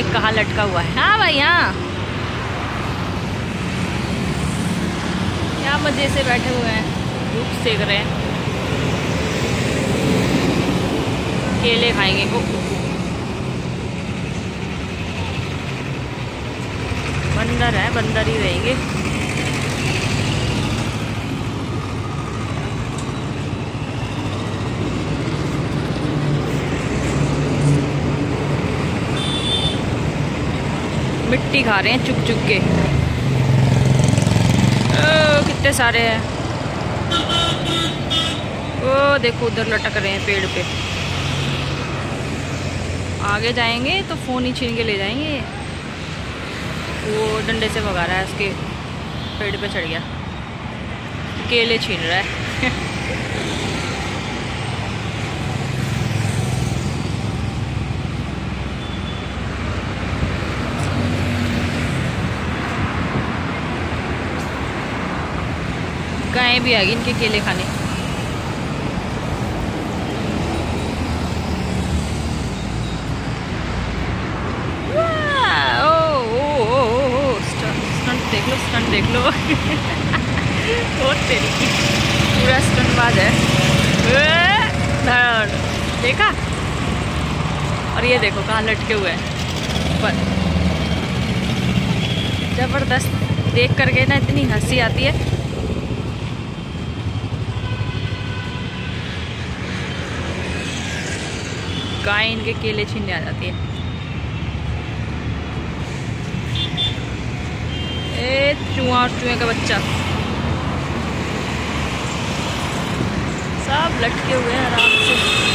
एक कहाँ लटका हुआ है। हाँ भाई हाँ, क्या मजे से बैठे हुए हैं, धूप सेक रहे हैं, केले खाएंगे को। बंदर है, बंदर ही रहेंगे। मिट्टी खा रहे हैं चुग चुग के। ओ कितने सारे हैं। ओ देखो उधर लटक रहे हैं पेड़ पे। आगे जाएंगे तो फ़ोन ही छीन के ले जाएंगे। वो डंडे से भगा रहा है, उसके पेड़ पे चढ़ गया, केले छीन रहा है। गायें भी आ गई इनके केले खाने। स्टंट देख लो, स्टंट देख लो। और तेरी की पूरा स्टंटबाज है। धड़ देखा। और ये देखो कहाँ लटके हुए हैं पर। जबरदस्त देख करके ना इतनी हंसी आती है। गाय इनके केले छीनने आ जाती है। ए चूहा और चूहे का बच्चा सब लटके हुए हैं आराम से।